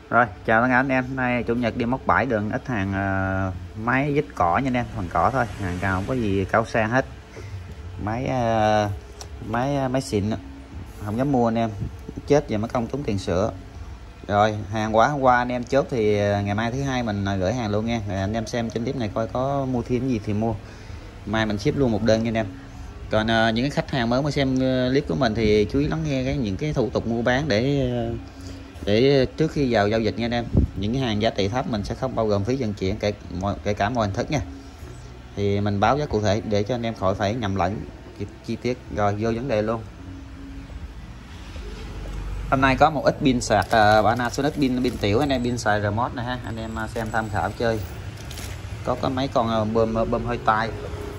Rồi, chào tất cả anh em. Hôm nay chủ nhật đi móc bãi đường ít hàng máy vít cỏ nha anh em, phần cỏ thôi, hàng cao không có gì cao sang hết. Máy máy xịn không dám mua anh em, chết về mất công tốn tiền sửa. Rồi, hàng quá hôm qua anh em chốt thì ngày mai thứ hai mình gửi hàng luôn nha. Rồi anh em xem trên clip này coi có mua thêm gì thì mua. Mai mình ship luôn một đơn nha anh em. Còn những cái khách hàng mới xem clip của mình thì chú ý lắng nghe những cái thủ tục mua bán để trước khi vào giao dịch nha anh em. Những cái hàng giá trị thấp mình sẽ không bao gồm phí vận chuyển kể cả mọi hình thức nha. Thì mình báo giá cụ thể để cho anh em khỏi phải nhầm lẫn chi tiết. Rồi vô vấn đề luôn. Hôm nay có một ít pin sạc Panasonic pin tiểu anh em, pin xài remote này ha, anh em xem tham khảo chơi. Có mấy con bơm hơi tay.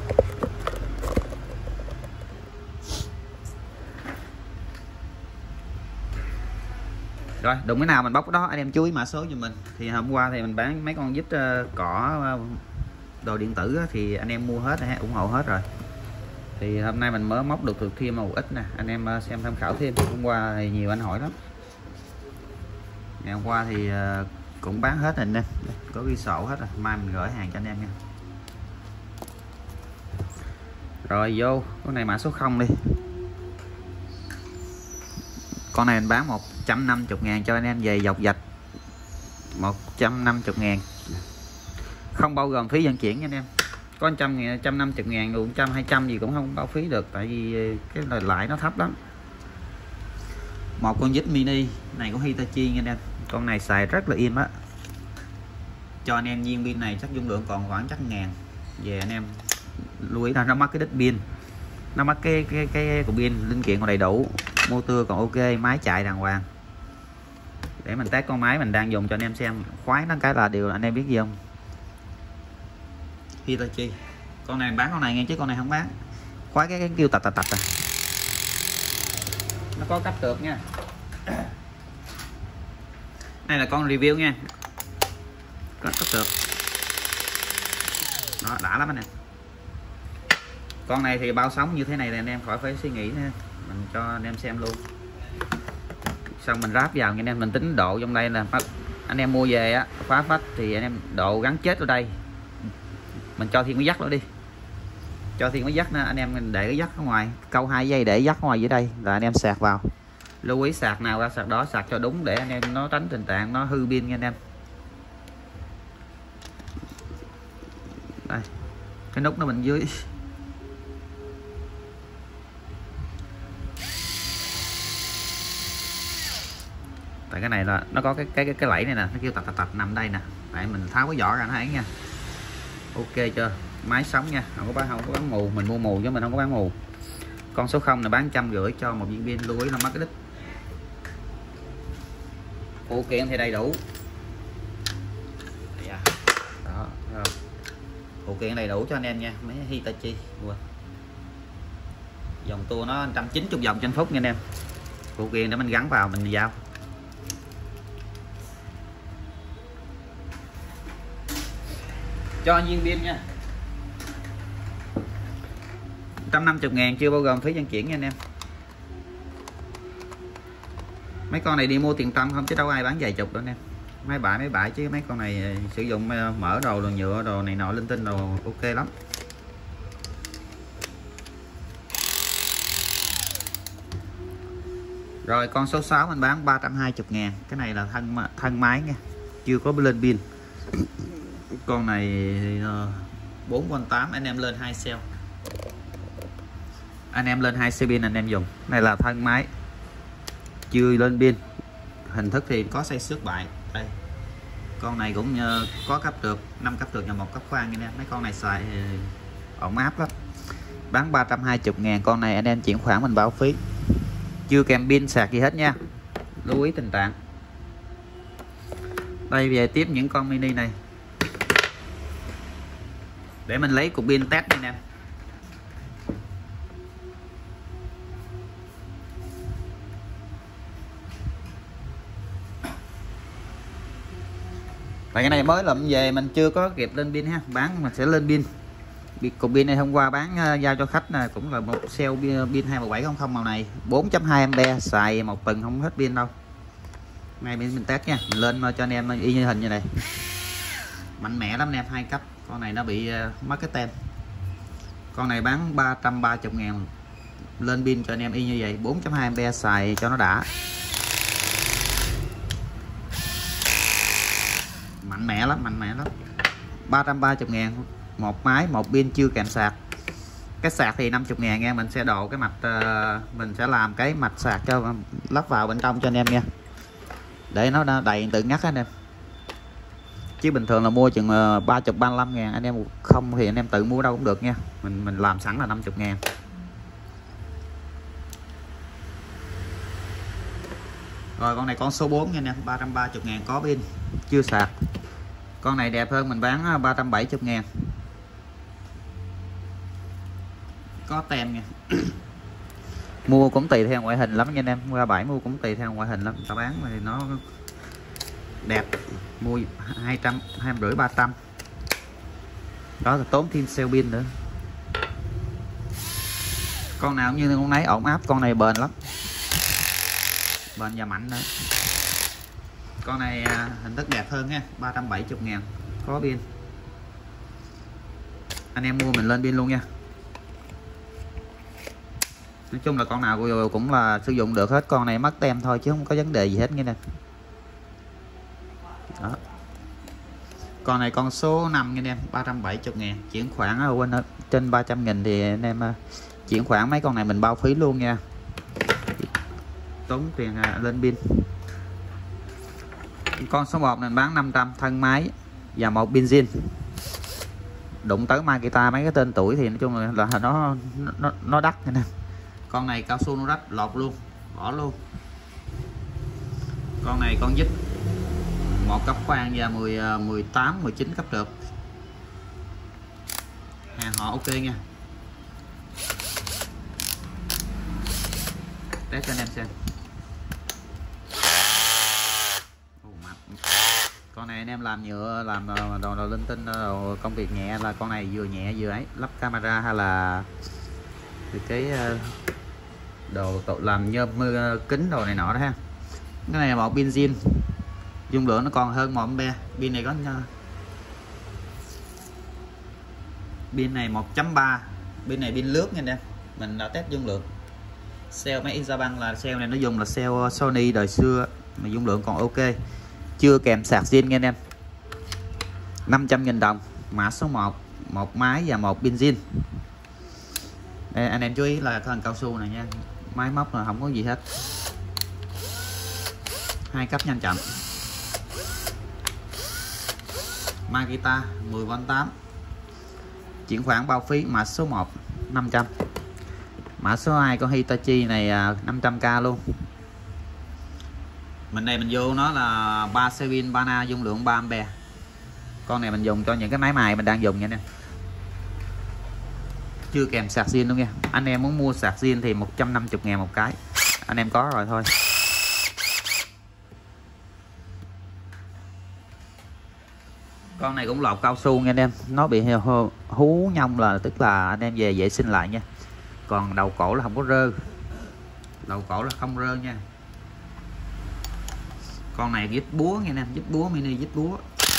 Rồi đụng cái nào mình bóc cái đó, anh em chú ý mã số cho mình. Thì hôm qua thì mình bán mấy con vít cỏ đồ điện tử thì anh em mua hết ủng hộ hết rồi. Thì hôm nay mình mới móc được thêm một ít nè, anh em xem tham khảo thêm. Hôm qua thì nhiều anh hỏi lắm. Ngày hôm qua thì cũng bán hết rồi anh em, có ghi sổ hết rồi, mai mình gửi hàng cho anh em nha. Rồi vô con này mã số 0 đi. Con này mình bán 150.000 cho anh em về dọc dạch, 150.000 không bao gồm phí vận chuyển nha anh em. Có 100.000, 150.000, 100, 200 gì cũng không bao phí được, tại vì cái lời lãi nó thấp lắm. Một con vít mini này của Hitachi nha anh em, con này xài rất là im á. Cho anh em viên pin này chắc dung lượng còn khoảng chắc ngàn. Về anh em lưu ý là nó mất cái đít pin, nó mất cái của pin, linh kiện còn đầy đủ, motor còn ok, máy chạy đàng hoàng. Để mình test con máy mình đang dùng cho anh em xem. Khoái nó cái là điều anh em biết gì không, Hitachi. Con này bán con này nghe chứ con này không bán. Khoái cái kêu tạch à. Nó có cách được nha. Đây là con review nha, có cách được đó, đã lắm anh em. Con này thì bao sóng như thế này là anh em khỏi phải suy nghĩ nữa, mình cho anh em xem luôn. Xong mình ráp vào nha anh em, mình tính độ trong đây là anh em mua về á, phá phách thì anh em độ gắn chết ở đây, mình cho thêm cái dắt nữa đi, cho thêm cái dắt nữa anh em, mình để cái dắt ở ngoài, câu 2 dây để dắt ở ngoài dưới đây là anh em sạc vào. Lưu ý sạc nào ra sạc đó, sạc cho đúng để anh em nó tránh tình trạng nó hư pin nha anh em. Đây cái nút nó bên dưới. Tại cái này là nó có cái lẫy này nè, nó kêu tạch nằm đây nè. Tại mình tháo cái vỏ ra nó thấy nha. Ok chưa? Máy sống nha, không có bán mù, mình mua mù chứ mình không có bán mù. Con số 0 này bán 150 cho một viên pin, lưu ý nó mất cái đít. Phụ kiện thì đầy đủ. Đó, phụ kiện đầy đủ cho anh em nha, mấy Hitachi. Dòng tua nó 190 vòng trên phút nha anh em. Phụ kiện để mình gắn vào mình giao. Cho viên pin nha, 150.000 chưa bao gồm phí vận chuyển nha anh em. Mấy con này đi mua tiền tâm không chứ đâu ai bán vài chục đâu anh em. Mấy bãi chứ mấy con này sử dụng mở đồ nhựa đồ này nọ linh tinh đồ ok lắm. Rồi con số 6 mình bán 320.000. Cái này là thân máy nha, chưa có lên pin. Con này 4V8 anh em lên 2 cell. Anh em lên 2 cell pin anh em dùng. Này là thân máy chưa lên pin. Hình thức thì có xây xước bại. Đây. Con này cũng có cấp trượt, 5 cấp trượt và 1 cấp khoan anh em. Mấy con này xài ổn áp lắm. Bán 320.000. Con này anh em chuyển khoản mình báo phí. Chưa kèm pin sạc gì hết nha. Lưu ý tình trạng. Đây về tiếp những con mini này. Để mình lấy cục pin test anh em. Tại cái này mới lụm về mình chưa có kịp lên pin ha, bán mình sẽ lên pin. Cục pin này hôm qua bán giao cho khách này cũng là một cell pin 21700 màu này, 4.2A, xài một tuần không hết pin đâu. ngay mình test nha, mình lên cho anh em y như hình như này, mạnh mẽ lắm anh em. 2 cấp, con này nó bị mất cái tem. Con này bán 330.000, lên pin cho anh em y như vậy, 4.2A xài cho nó đã. Mạnh mẽ lắm, 330.000 một máy, một pin chưa kèm sạc. Cái sạc thì 50.000 nha, mình sẽ độ cái mạch, mình sẽ làm cái mạch sạc cho lắp vào bên trong cho anh em nha, để nó đầy tự ngắt anh em. Chứ bình thường là mua chừng 30-35 ngàn, anh em không thì anh em tự mua đâu cũng được nha, mình làm sẵn là 50.000. Rồi con này con số 4 nha anh em, 330.000 có pin chưa sạc. Con này đẹp hơn, mình bán 370.000, có tem nha. Mua cũng tùy theo ngoại hình lắm nha anh em, qua bãi mua cũng tùy theo ngoại hình lắm, ta bán thì nó đẹp, mua 200, 250, 300 đó, là tốn thêm sale pin nữa. Con nào cũng như con nấy ổn áp, con này bền lắm, bền và mạnh nữa. Con này hình thức đẹp hơn nha, 370.000 có pin. Anh em mua mình lên pin luôn nha. Nói chung là con nào cũng là sử dụng được hết, con này mất tem thôi chứ không có vấn đề gì hết nghe nè. Đó. Con này con số 5 nha anh em, 370.000, chuyển khoản quên trên 300.000 thì anh em chuyển khoản mấy con này mình bao phí luôn nha, tốn tiền lên pin. Con số 1 này bán 500, thân máy và một pin zin. Đụng tới Makita mấy cái tên tuổi thì nói chung là nó đắt nha nè. Con này cao su nó rách, lột luôn, bỏ luôn. Con này con dít 1 cấp khoan và 18, 19 cấp trượt. Hàng họ ok nha. Test cho anh em xem. Con này anh em làm nhựa, làm đồ linh tinh, đồ công việc nhẹ, là con này vừa nhẹ vừa ấy, lắp camera hay là cái đồ làm nhôm kính đồ này nọ đó ha. Cái này là một pin zin, dung lượng nó còn hơn 1A. Pin này có pin này 1.3, pin này pin lướt nha anh em. Mình đã test dung lượng. Cell máy Isaban là cell này nó dùng là cell Sony đời xưa mà dung lượng còn ok, chưa kèm sạc zin nha anh em. 500.000 đồng, mã số 1, một máy và một pin zin. Đây, anh em chú ý là phần cao su này nha, máy móc là không có gì hết. 2 cấp nhanh chậm. Makita 10V8, chuyển khoản bao phí, mã số 1 500, mã số 2 con Hitachi này 500k luôn. Mình đây mình vô nó là 3 xe pin Bana, dung lượng 3A. Con này mình dùng cho những cái máy mài mình đang dùng nha nè, chưa kèm sạc zin luôn nha. Anh em muốn mua sạc zin thì 150.000 một cái, anh em có rồi thôi. Con này cũng lọc cao su nha anh em, nó bị hú nhông là tức là anh em về vệ sinh lại nha. Còn đầu cổ là không có rơ, đầu cổ là không rơ nha. Con này vít búa nha anh em, vít búa mini, vít búa.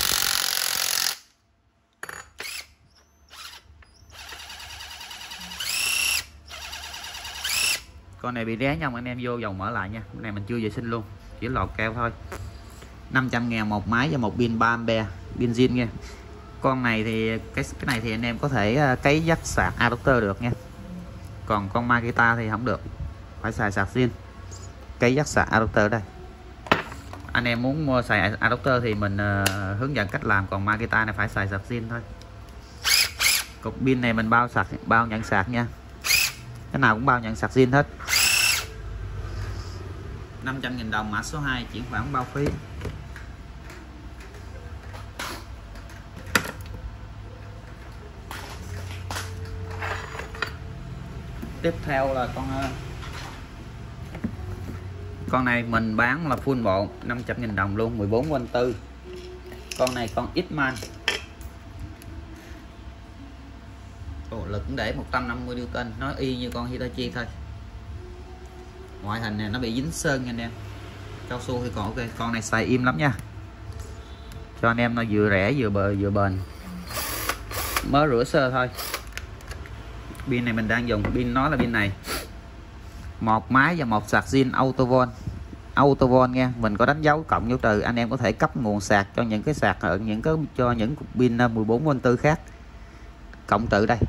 Con này bị ré nhông, anh em vô dầu mở lại nha. Con này mình chưa vệ sinh luôn, chỉ lọt keo thôi. 500.000 một máy và một pin 3A, pin zin nha. Con này thì cái này thì anh em có thể cấy dắt sạc adapter được nha. Còn con Makita thì không được, phải xài sạc zin, cấy dắt sạc adapter đây. Anh em muốn mua xài adapter thì mình hướng dẫn cách làm, còn Makita này phải xài sạc zin thôi. Cục pin này mình bao nhận sạc nha, cái nào cũng bao nhận sạc zin hết. 500.000 đồng, mã số 2, chuyển khoản bao phí. Tiếp theo là con này mình bán là full bộ 500.000 đồng luôn, 14V4. Con này con X-Man, lực cũng để 150 N, nó y như con Hitachi thôi. Ngoại hình này nó bị dính sơn nha anh em, cao su thì còn ok, con này xài im lắm nha, cho anh em nó vừa rẻ vừa bền. Mới rửa sơ thôi. Pin này mình đang dùng pin nó là pin này, một máy và một sạc zin Autovol nha. Mình có đánh dấu cộng dấu trừ, anh em có thể cấp nguồn sạc cho những cái sạc ở cho những cục pin 14V khác, cộng trừ đây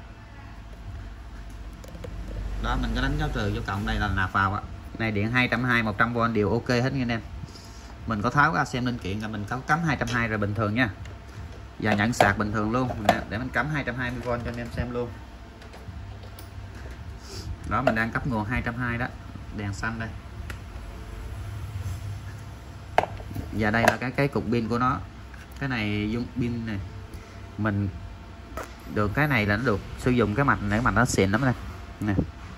đó, mình có đánh dấu trừ cho cộng đây là nạp vào á. Này điện 220 100V đều ok hết nha anh em. Mình có tháo ra xem linh kiện là mình có cắm 220 rồi bình thường nha, và nhận sạc bình thường luôn, để mình cắm 220V cho anh em xem luôn. Đó, mình đang cấp nguồn 220 đó, đèn xanh đây. Và đây là cái cục pin của nó. Cái này dung pin này mình được, cái này là nó được sử dụng cái mạch này, mạch nó xịn lắm đây nè.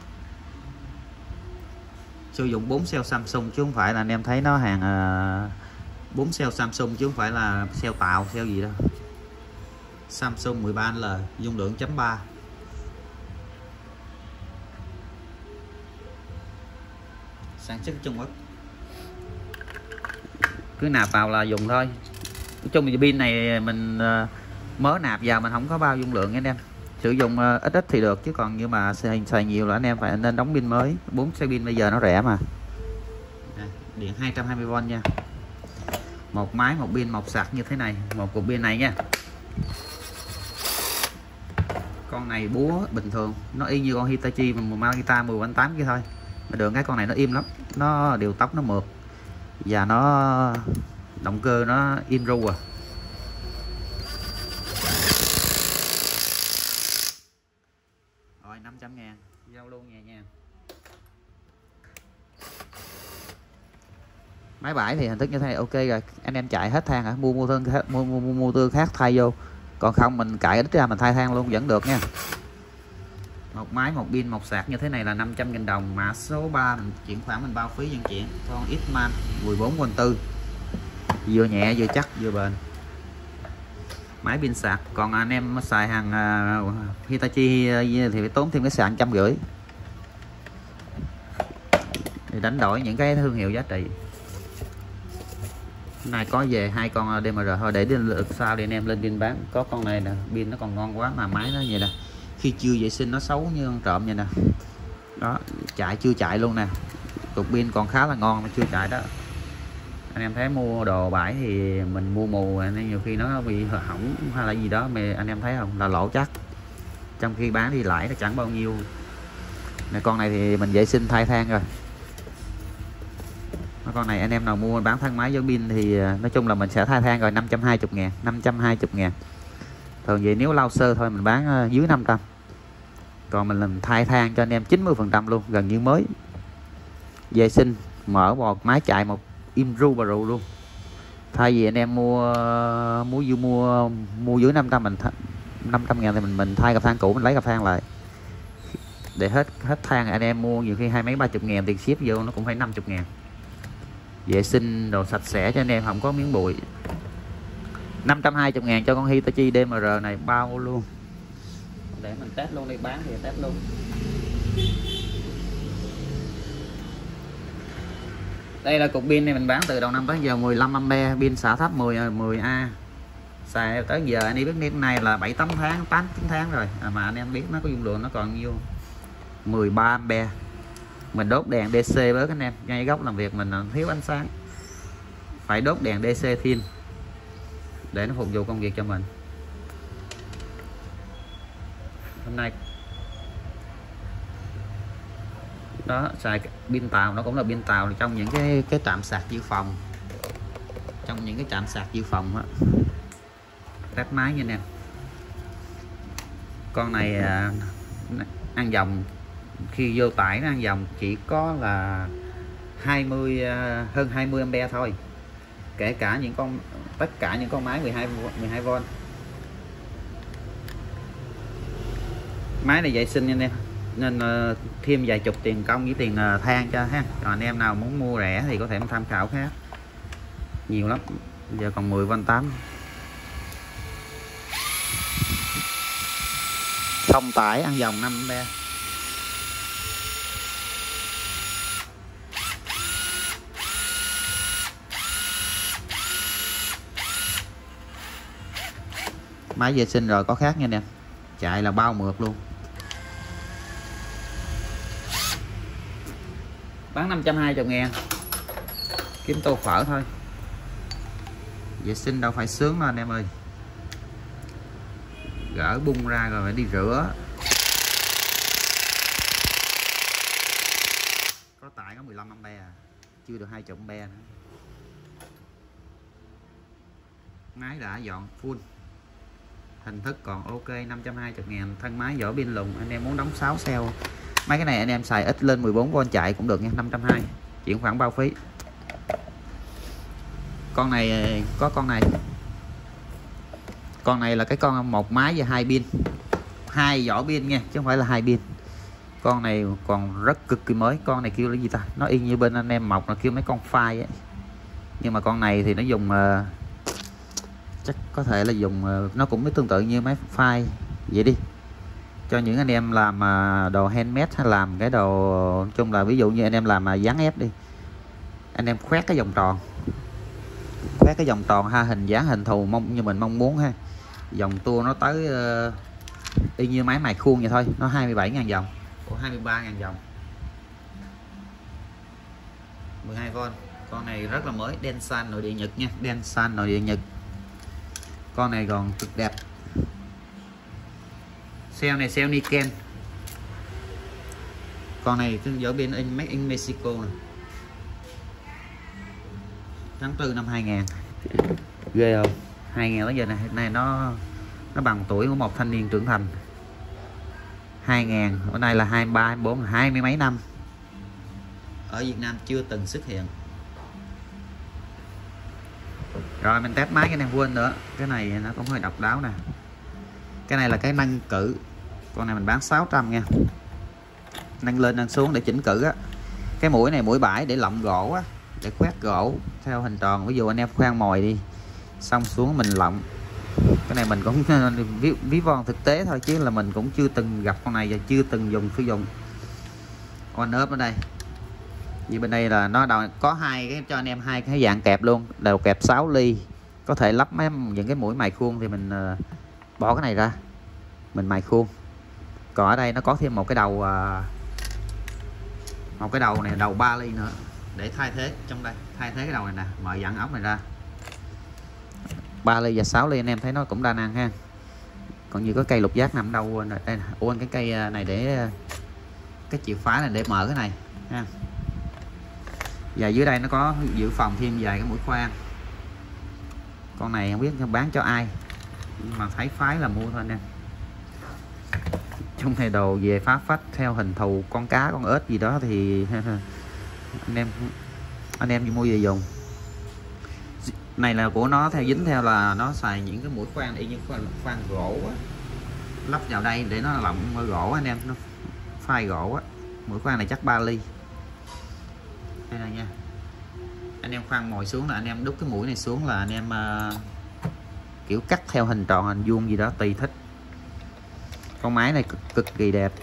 Sử dụng 4 cell Samsung chứ không phải là anh em thấy nó hàng 4 cell Samsung chứ không phải là cell tạo cell gì đâu. Samsung 13L dung lượng .3. Sản xuất Trung Quốc. Cứ nạp vào là dùng thôi. Nói chung thì pin này mình mới nạp vào mình không có bao dung lượng nha anh em. Sử dụng ít ít thì được, chứ còn như mà xài nhiều là anh em phải nên đóng pin mới. 4 cái pin bây giờ nó rẻ mà. Điện 220V nha. Một máy, một pin, một sạc như thế này, một cục pin này nha. Con này búa bình thường, nó y như con Hitachi mà Makita 10V8 kia thôi. Mà được cái con này nó im lắm, nó điều tốc nó mượt và nó động cơ nó im ru à. Rồi 500.000 giao luôn nha. Máy bãi thì hình thức như thế này ok rồi, anh em chạy hết than hả, mua tương khác thay vô, còn không mình cãi ít ra mình thay than luôn vẫn được nha. Một máy, một pin, một sạc như thế này là 500.000 đồng. Mã số 3 mình chuyển khoản mình bao phí vận chuyển. Con Xman 14V4, vừa nhẹ vừa chắc vừa bền. Máy pin sạc, còn anh em xài hàng Hitachi thì phải tốn thêm cái sạc 150. Thì đánh đổi những cái thương hiệu giá trị. Này có về 2 con DMR thôi, để đến lượt sau để anh em lên pin bán. Có con này nè, pin nó còn ngon quá mà máy nó vậy nè, khi chưa vệ sinh nó xấu như con trộm vậy nè. Đó, chạy chưa chạy luôn nè. Cục pin còn khá là ngon mà chưa chạy đó. Anh em thấy mua đồ bãi thì mình mua mù nên nhiều khi nó bị hỏng hay là gì đó mà anh em thấy không, là lỗ chắc. Trong khi bán đi lãi nó chẳng bao nhiêu. Này, con này thì mình vệ sinh thay than rồi. Con này anh em nào mua bán thân máy với pin thì nói chung là mình sẽ thay than rồi 520.000. Thường vậy nếu lau sơ thôi mình bán dưới 500. Còn mình làm thay than cho anh em 90% luôn, gần như mới. Vệ sinh, mở một máy chạy một im ru bà rù luôn. Thay vì anh em mua dưới 500 mình 500.000 thì mình thay cặp than cũ, mình lấy cặp than lại. Để hết than anh em mua nhiều khi 20 30 ngàn, tiền ship vô nó cũng phải 50.000. Vệ sinh đồ sạch sẽ cho anh em không có miếng bụi. 520.000 cho con Hitachi DMR này bao luôn. Để mình test luôn đi, bán thì test luôn. Đây là cục pin này mình bán từ đầu năm tới giờ 15A, pin xả thấp 10A. Xài tới giờ anh em biết đến nay là 7-8 tháng, 8-9 tháng rồi. Mà anh em biết nó có dung lượng nó còn nhiêu. 13A. Mình đốt đèn DC với anh em, ngay góc làm việc mình thiếu ánh sáng. Phải đốt đèn DC thêm để nó phục vụ công việc cho mình. Hôm nay đó xài pin tàu, nó cũng là pin tàu trong những cái trạm sạc dự phòng, trong những cái trạm sạc dự phòng á. Test máy nha nè. Con này ăn dòng, khi vô tải nó ăn dòng chỉ có là hơn 20A thôi, kể cả tất cả những con máy 12V. Máy này vệ sinh nha anh em, nên thêm vài chục tiền công với tiền than cho ha. Còn anh em nào muốn mua rẻ thì có thể tham khảo khác, nhiều lắm. Giờ còn 10V8. Không tải ăn dòng 5A. Máy vệ sinh rồi có khác nha anh em, chạy là bao mượt luôn. Bán 520.000, kiếm tô phở thôi. Vệ sinh đâu phải sướng đâu anh em ơi, gỡ bung ra rồi phải đi rửa. Có tải có 15A, chưa được 20A nữa. Máy đã dọn full, hình thức còn ok. 520.000, thân máy vỏ pin lùng. Anh em muốn đóng 6 cell, mấy cái này anh em xài ít lên 14V chạy cũng được nha. 520, chuyển khoản bao phí. Con này có con này là cái con một máy và 2 pin, 2 vỏ pin nha, chứ không phải là 2 pin. Con này còn rất cực kỳ mới. Con này kêu là gì ta, nó y như bên anh em mọc là kêu mấy con phai ấy, nhưng mà con này thì nó dùng chắc có thể là dùng nó cũng tương tự như máy phai vậy đi, cho những anh em làm đồ handmade hay làm cái đồ chung là ví dụ như anh em làm dán ép đi, anh em khoét cái vòng tròn ha, hình dáng hình thù như mình mong muốn ha, vòng tua nó tới y như máy mài khuôn vậy thôi. Nó 27.000 vòng, 23.000 vòng, 12V. Con này rất là mới, Densan nội địa Nhật nha, Densan nội địa Nhật. Con này còn cực đẹp. Cell này cell Niken. Con này cứ vỏ pin Made in Mexico này. Tháng 4 năm 2000. Ghê không? 2000 tới giờ này, hiện nay nó bằng tuổi của một thanh niên trưởng thành. 2000, bữa nay là 23, 24, 20 mấy năm. Ở Việt Nam chưa từng xuất hiện. Rồi mình test máy cái này, quên nữa, cái này nó cũng hơi độc đáo nè. Cái này là cái nâng cử. Con này mình bán 600 nha. Nâng lên nâng xuống để chỉnh cử á. Cái mũi này mũi bãi để lộng gỗ á, để khoét gỗ theo hình tròn. Ví dụ anh em khoan mồi đi, xong xuống mình lộng. Cái này mình cũng ví von thực tế thôi, chứ là mình cũng chưa từng gặp con này và chưa từng sử dụng. On up ở đây. Vì bên đây là nó có hai cái cho anh em hai cái dạng kẹp luôn, đầu kẹp 6 ly, có thể lắp mấy những cái mũi mài khuôn thì mình bỏ cái này ra mình mài khuôn. Còn ở đây nó có thêm một cái đầu này, đầu 3 ly nữa để thay thế trong đây, thay thế cái đầu này nè, mở dạng ống này ra. 3 ly và 6 ly anh em thấy nó cũng đa năng ha. Còn như có cây lục giác nằm đâu đây, quên cái cây này để cái chìa khóa này để mở cái này ha. Và dưới đây nó có dự phòng thêm vài cái mũi khoan. Con này không biết bán cho ai, nhưng mà thấy phái là mua thôi nè. Trong này đồ về phá phách theo hình thù con cá con ếch gì đó thì anh em mua về dùng. Này là của nó theo dính theo là nó xài những cái mũi khoan y như khoan gỗ á, lắp vào đây để nó lộng gỗ anh em, nó phai gỗ á. Mũi khoan này chắc 3 ly. Đây này nha, anh em khoan mồi xuống là anh em đút cái mũi này xuống là anh em kiểu cắt theo hình tròn hình vuông gì đó tùy thích. Con máy này cực kỳ đẹp,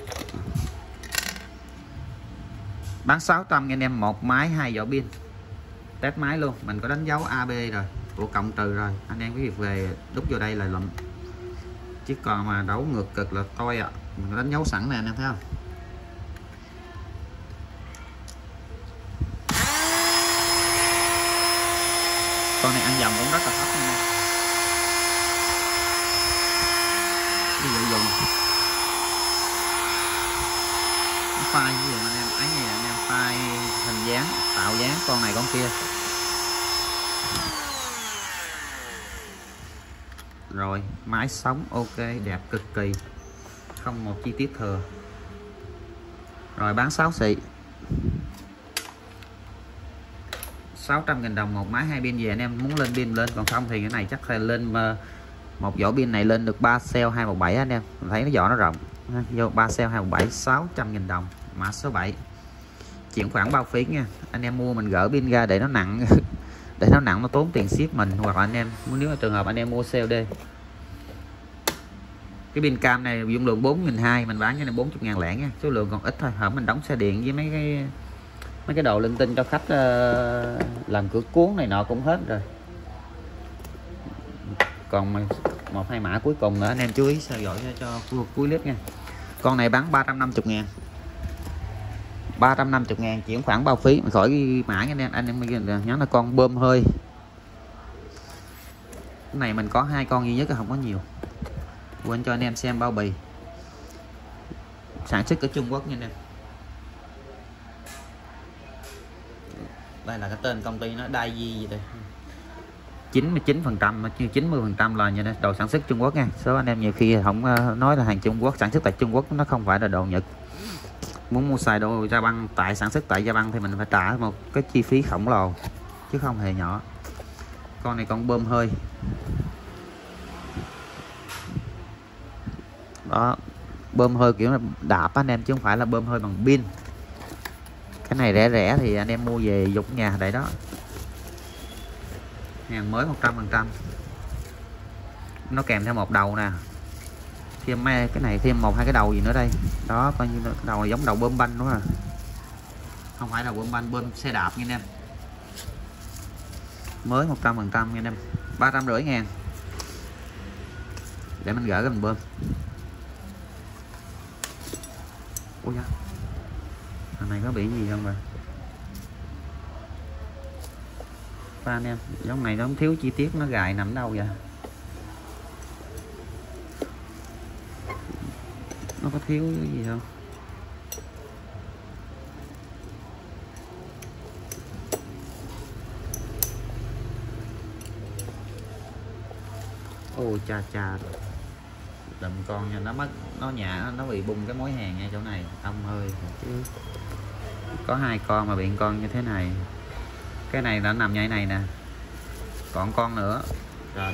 bán 600 anh em, một máy 2 vỏ pin. Test máy luôn, mình có đánh dấu AB rồi, của cộng trừ rồi, anh em cái việc về đút vô đây là lụm, chứ còn mà đấu ngược cực là tôi ạ. Mình có đánh dấu sẵn nè anh em thấy không. Con này ăn dòng cũng rất là thấp nha. Ví dụ dùng phai ví dụ anh em ấy này, anh em phai hình dáng, tạo dáng con này con kia. Rồi máy sống ok, đẹp cực kỳ, không một chi tiết thừa. Rồi bán 6 xị, 600.000 đồng một máy 2 pin. Về anh em muốn lên pin lên, còn không thì cái này chắc là lên một vỏ pin này lên được 3 cell 217 anh em. Mình thấy nó vỏ nó rộng, vô 3 cell 217, 600.000 đồng, mã số 7. Chuyển khoản bao phí nha. Anh em mua mình gỡ pin ra để nó nặng để nó nặng nó tốn tiền ship mình, hoặc là anh em nếu mà trường hợp anh em mua COD. Cái pin cam này dung lượng 4.200, mình bán cho này 40.000 lẻ nha, số lượng còn ít thôi. Hở mình đóng xe điện với mấy cái đồ linh tinh cho khách làm cửa cuốn này nọ cũng hết rồi. Còn một hai mã cuối cùng nữa anh em chú ý theo dõi cho cuối clip nha. Con này bán 350.000, 350.000 chuyển khoản bao phí khỏi mã nha anh em nhớ là con bơm hơi. Cái này mình có 2 con duy nhất, không có nhiều. Quên cho anh em xem bao bì, sản xuất ở Trung Quốc nha anh em. Đây là cái tên công ty nó Daiji gì đây, 99% 90% là như đây, đồ sản xuất Trung Quốc nha. Số anh em nhiều khi không nói là hàng Trung Quốc, sản xuất tại Trung Quốc, nó không phải là đồ Nhật. Muốn mua xài đồ da băng tại sản xuất tại da băng thì mình phải trả một cái chi phí khổng lồ chứ không hề nhỏ. Con này con bơm hơi đó, bơm hơi kiểu là đạp anh em chứ không phải là bơm hơi bằng pin. Cái này rẻ rẻ thì anh em mua về dùng nhà đấy đó, hàng mới 100%. Nó kèm theo một đầu nè, thêm cái này thêm 1-2 cái đầu gì nữa đây đó, coi như đầu này giống đầu bơm banh đúng không, không phải là bơm banh, bơm xe đạp nha anh em, mới 100% nha anh em. 350.000 để mình gỡ cái mình bơm. Ui da, thằng này có bị gì không rồi ba anh em, giống này nó không thiếu chi tiết, nó gài nằm đâu vậy, nó có thiếu cái gì không? Ôi cha cha, đầm con nha, nó mất, nó nhả, nó bị bung cái mối hàng ngay chỗ này ông ơi. Chứ có 2 con mà bị con như thế này. Cái này đã nằm như thế này nè, còn con nữa rồi.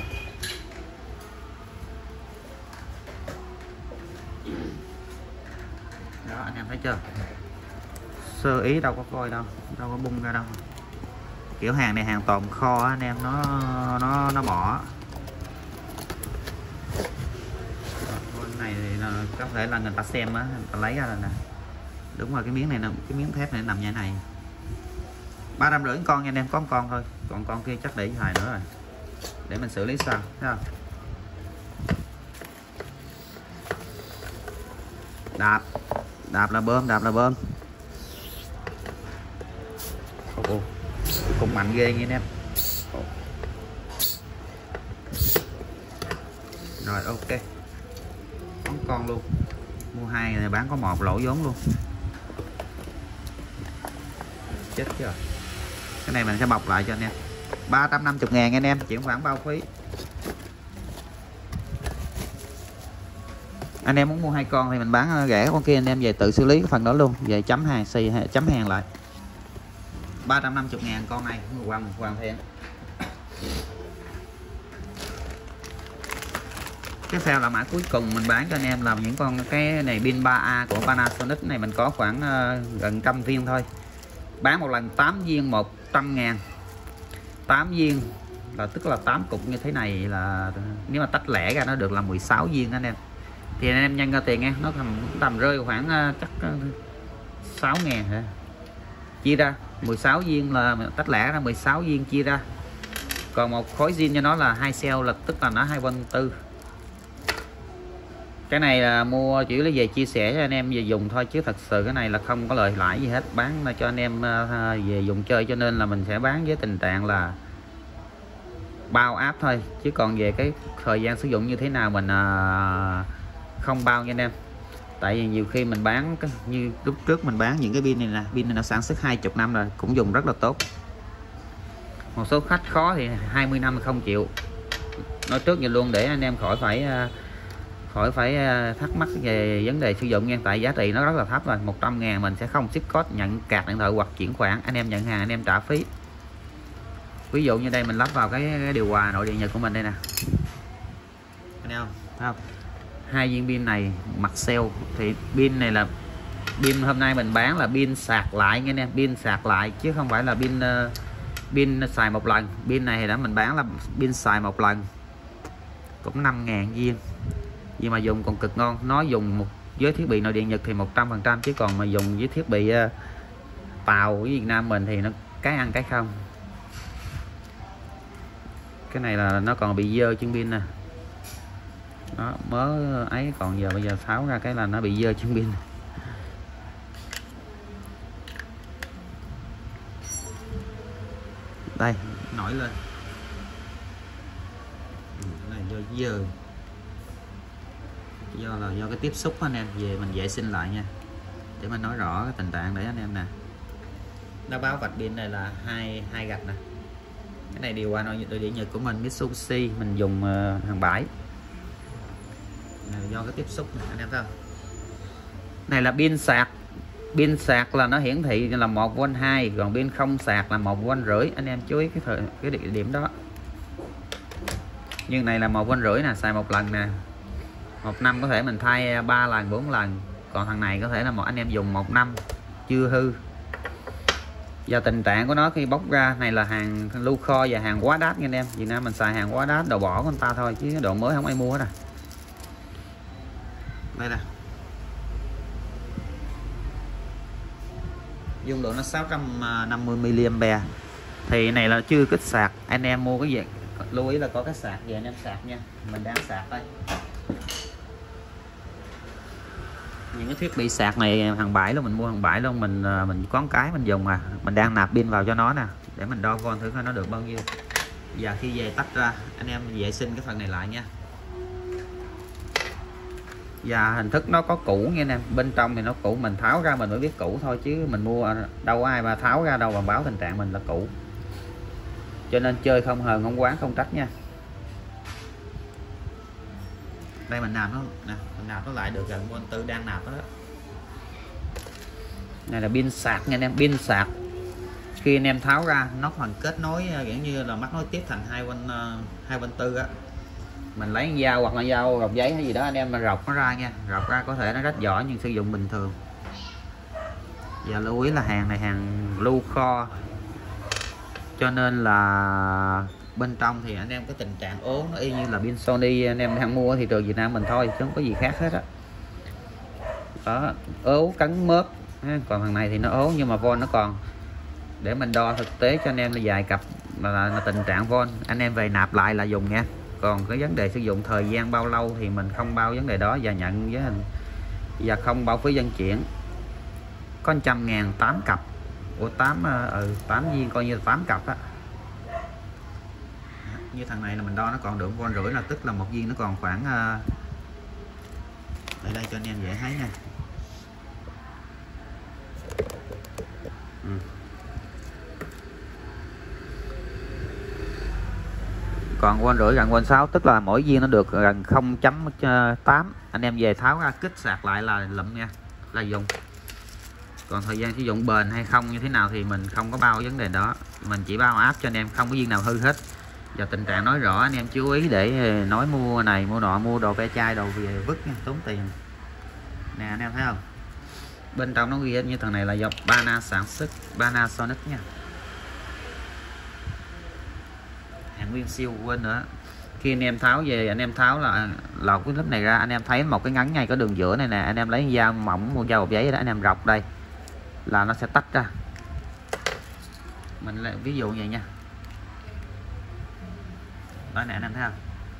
Đó anh em thấy chưa, sơ ý đâu có coi đâu, đâu có bung ra đâu. Kiểu hàng này hàng tồn kho anh em, nó bỏ. Con này thì là, có thể là người ta xem á, người ta lấy ra rồi nè. Đúng rồi, cái miếng này nè, cái miếng thép này nằm như thế này. 350 con nha anh em, có một con thôi, còn con kia chắc để xài nữa rồi, để mình xử lý sao, thấy không? Đạp là bơm, đạp là bơm. Ồ, cũng mạnh ghê nha anh em. Rồi ok, có con luôn, mua 2 này bán có 1 lỗ vốn luôn, chết chưa. Cái này mình sẽ bọc lại cho anh em. 350.000 anh em, chuyển khoản bao phí. Anh em muốn mua 2 con thì mình bán rẻ, con kia anh em về tự xử lý cái phần đó luôn, về chấm hàng chấm hàng lại. 350.000 con này hoàn thiện. Tiếp theo là mã cuối cùng mình bán cho anh em là những con cái này pin 3A của Panasonic này, mình có khoảng gần 100 viên thôi, bán một lần 8 viên 100.000. 8 viên là tức là 8 cục như thế này, là nếu mà tách lẻ ra nó được là 16 viên anh em. Thì anh em nhân ra tiền nghe, nó tầm rơi khoảng chắc 6.000 hả? Chia ra 16 viên là tách lẻ ra 16 viên chia ra. Còn một khối zin cho nó là 2 cell, là tức là nó 2,4. Cái này là mua chỉ là về chia sẻ cho anh em về dùng thôi, chứ thật sự cái này là không có lời lãi gì hết, bán cho anh em về dùng chơi, cho nên là mình sẽ bán với tình trạng là bao áp thôi, chứ còn về cái thời gian sử dụng như thế nào mình không bao nha anh em. Tại vì nhiều khi mình bán như lúc trước mình bán những cái pin này nè, pin này nó sản xuất 20 năm rồi, cũng dùng rất là tốt. Một số khách khó thì 20 năm không chịu. Nói trước như luôn để anh em khỏi phải thắc mắc về vấn đề sử dụng nha, tại giá trị nó rất là thấp rồi. 100.000 mình sẽ không ship code, nhận card điện thoại hoặc chuyển khoản, anh em nhận hàng anh em trả phí. Ví dụ như đây mình lắp vào cái điều hòa nội địa Nhật của mình đây nè, thấy không? Thấy không? 2 viên pin này mặt cell, thì pin này là pin hôm nay mình bán là pin sạc lại nha anh em, pin sạc lại chứ không phải là pin xài một lần. Pin này thì đã mình bán là pin xài một lần, cũng 5.000 viên, nhưng mà dùng còn cực ngon. Nó dùng với thiết bị nội địa Nhật thì 100%, chứ còn mà dùng với thiết bị Tàu với Việt Nam mình thì nó cái ăn cái không. Cái này là nó còn bị dơ chân pin nè, Đó, mớ ấy, còn giờ bây giờ tháo ra cái là nó bị dơ chân pin. Đây, nổi lên. Này dơ, do là do cái tiếp xúc anh em. Về mình vệ sinh lại nha, để mình nói rõ cái tình trạng để anh em nè. Nó báo vạch pin này là hai gạch nè. Cái này điều qua nội địa Nhật của mình, Mitsubishi, mình dùng hàng bãi. Này do cái tiếp xúc này, anh em thấy không? Này là pin sạc. Pin sạc là nó hiển thị là 1V2, còn pin không sạc là 1V5. Anh em chú ý cái địa điểm đó. Nhưng này là 1V5 nè, xài một lần nè. 1 năm có thể mình thay 3 lần 4 lần. Còn thằng này có thể là anh em dùng 1 năm chưa hư. Và tình trạng của nó khi bóc ra này là hàng lưu kho và hàng quá đắt nha anh em. Việt Nam mình xài hàng quá đắt, đồ bỏ của người ta thôi, chứ đồ mới không ai mua hết à. Đây nè, dung lượng nó 650mAh. Thì này là chưa kích sạc. Anh em mua cái gì lưu ý là có cái sạc về anh em sạc nha. Mình đang sạc đây. Những cái thiết bị sạc này hàng bãi luôn, mình mua hàng bãi luôn, mình có cái mình dùng mà mình đang nạp pin vào cho nó nè, để mình đo con thử coi nó được bao nhiêu. Và khi về tách ra, anh em vệ sinh cái phần này lại nha. Và hình thức nó có cũ nha anh em, bên trong thì nó cũ, mình tháo ra mình mới biết cũ thôi, chứ mình mua đâu có ai mà tháo ra đâu mà báo tình trạng mình là cũ. Cho nên chơi không hờn không quán không trách nha. Đây mình nạp nó nè, mình nạp nó lại được gần V4 đang nạp đó. Này là pin sạc nha anh em, pin sạc. Khi anh em tháo ra nó phần kết nối kiểu như là mắc nối tiếp thành 2V4 á. Mình lấy dao hoặc là dao gọt giấy hay gì đó anh em mà rọc nó ra nha, rọc ra có thể nó rách vỏ nhưng sử dụng bình thường. Và lưu ý là hàng này hàng lưu kho, cho nên là bên trong thì anh em có tình trạng ố nó y như là pin Sony anh em đang mua ở thị trường Việt Nam mình thôi, chứ không có gì khác hết á. Đó, ố cắn mớp. Còn thằng này thì nó ố nhưng mà von nó còn. Để mình đo thực tế cho anh em là vài cặp là tình trạng von. Anh em về nạp lại là dùng nha. Còn cái vấn đề sử dụng thời gian bao lâu thì mình không bao vấn đề đó, và nhận với hình và không bao phí vận chuyển. Có 100.000 8 cặp. Ủa 8 viên coi như là 8 cặp á. Như thằng này là mình đo nó còn được V5, là tức là một viên nó còn khoảng ở đây cho anh em dễ thấy nha. Còn V5 gần V6, tức là mỗi viên nó được gần 0.8. Anh em về tháo ra kích sạc lại là lụm nha, là dùng. Còn thời gian sử dụng bền hay không như thế nào thì mình không có bao vấn đề đó, mình chỉ bao áp cho anh em không có viên nào hư hết. Và tình trạng nói rõ anh em chú ý để nói mua này mua nọ, mua đồ ve chai đồ về vứt nha, tốn tiền nè. Anh em thấy không, bên trong nó ghi như thằng này là do Pana sản xuất, Panasonic nha, hàng nguyên siêu. Quên nữa, khi anh em tháo về, anh em tháo là lột cái lớp này ra, anh em thấy một cái ngắn ngay có đường giữa này nè, anh em lấy dao mỏng, mua dao bọc giấy đó, anh em rọc đây là nó sẽ tách ra. Mình lại ví dụ vậy nha, đó nè anh em thấy không,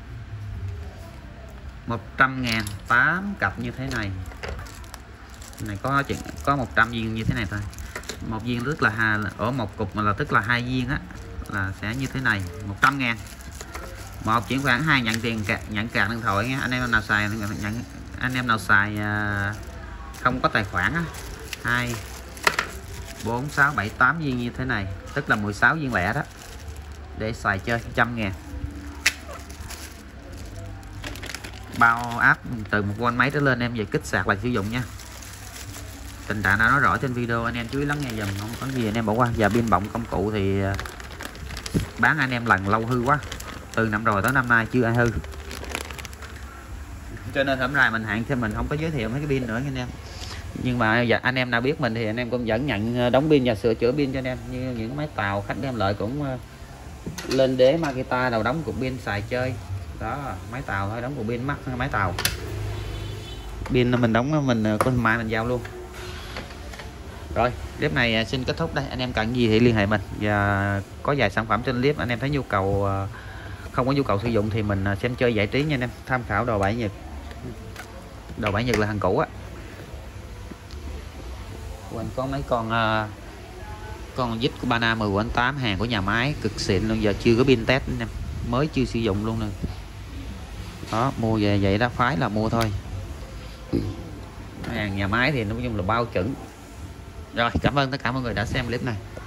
100.000 8 cặp như thế này. Này có 100 viên như thế này thôi. Một viên tức là ở một cục mà là tức là 2 viên á, là sẽ như thế này, 100.000. Một chuyển khoản, 2 nhận tiền, nhận card điện thoại nha. Anh em nào xài anh em nào xài không có tài khoản á, 2 4 6 7 8 viên như thế này, tức là 16 viên lẻ đó, để xài chơi 100.000. Bao áp từ 1V mấy trở lên em về kích sạc lại sử dụng nha. Tình trạng đã nói rõ trên video, anh em chú ý lắng nghe dùm, không có gì anh em bỏ qua. Và pin bọng công cụ thì bán anh em lần lâu hư quá, từ năm rồi tới năm nay chưa ai hư, cho nên hôm nay mình hạn thêm, mình không có giới thiệu mấy cái pin nữa anh em. Nhưng mà anh em nào biết mình thì anh em cũng vẫn nhận đóng pin và sửa chữa pin cho anh em. Như những máy tàu khách đem lại cũng lên đế Makita đầu đóng cục pin xài chơi đó, máy tàu thôi, đóng cục pin mắc máy tàu, pin mình đóng mình có mai mình giao luôn. Rồi clip này xin kết thúc đây, anh em cần gì thì liên hệ mình, và có vài sản phẩm trên clip anh em thấy nhu cầu không có nhu cầu sử dụng thì mình xem chơi giải trí nha anh em. Tham khảo đồ bãi Nhật. Đồ bãi Nhật là hàng cũ á. Quên có mấy con dít của Bana 10 của anh 8, hàng của nhà máy cực xịn luôn, giờ chưa có pin test anh em, mới chưa sử dụng luôn nè. Đó, mua về vậy đó, phái là mua thôi. Hàng nhà máy thì nói chung là bao chuẩn. Rồi, cảm ơn tất cả mọi người đã xem clip này.